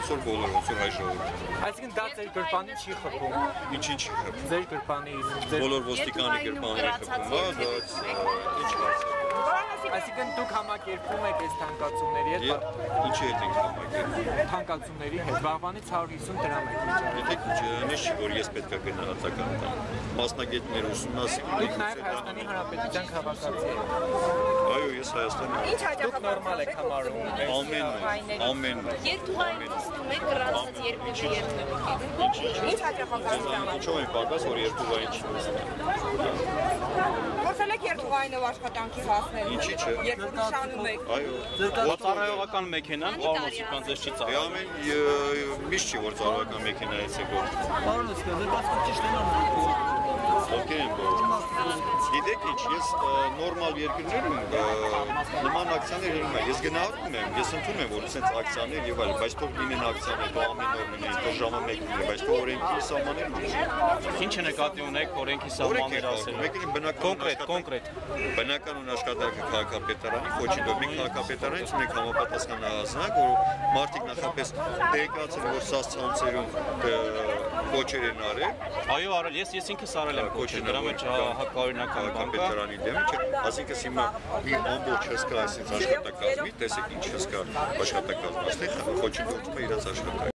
այսօր բոլորը ոնց որ հայ ժողովուրդ։ Այսինքն դա ձեր գրպանին չի խփում։ Ինչի՞ չի խփում։ Ձեր գրպանի Բոլոր ոստիկանի գրպանները խփում, բայց ինչ հարց։ Այսինքն դուք համակերպվում եք այս թանկացումների հետ։ Ինչի հետ եք համակերպվում։ Թանկացումների հետ վաղվանից 150 դրամ եք վճարում։ Եթե քիչ չի, որ ես պետք է գնահատական տամ։ Մասնագետները ուսումնասիրում Դուք նաև Հայաստանի Հանրապետության քաղաքացի եք։ Այո, ես Հայաստանի։ Ինչ Դուք նորմալ եք համարում։ Ամենն։ Երթուղային նստում եք գրանցած երկու երկու։ Ինչ հաջողականություն։ Ինչո՞վ է պակաս, որ երթուղային չի նստում։ Փորձել եք երթուղայինով աշխատանքի հասնել։ Ինչի՞ չէ։ Երբ նշանում եք։ Այո։ Ծառայողական մեքենան, պարոն Օսիպյան, ձեզ չի ծառայում։ Ամեն միշտ չի որ ծառայական մեքենայից է գոր։ Պարոն Օսիպյան, ձեր բացքը ճիշտ է Ովքեր են բոլորը։ Գիտեք ինչ, ես նորմալ երկրներում նման ակցիաներ հնում եմ։ Ես գնահատում եմ, ես ընդունում եմ, որ ասենց ակցիաներ եւ այլն, բայց թող լինեն ակցիաներ, թող ամեն օր լինեն, թող ժամը մեկ լինի, բայց թող օրենքի սահմանները լինեն։ Ինչ նկատի ունեք օրենքի սահմաններ ասել։ Մեկին Կոնկրետ։ Բնականon աշխատանքը քաղաքապետարանի, Խոչինդով մի քաղաքապետարանից ունենք համապատասխան հանձնարար, որ մարդիկ նախապես տեղեկացել որ սաց ցանցերում կոչեր են արել։ Այո, արել, ես ինքս արել եմ կոչեր, դրա մեջ հակաօրինական քաղաքապետարանի դեմ չէ, ասինքն հիմա մի ամբողջ հսկա այսպես աշխատակազմի, տեսեք ինչ հսկա աշխատակազմ, ասենք Խոչինդով իրաց աշխատանքը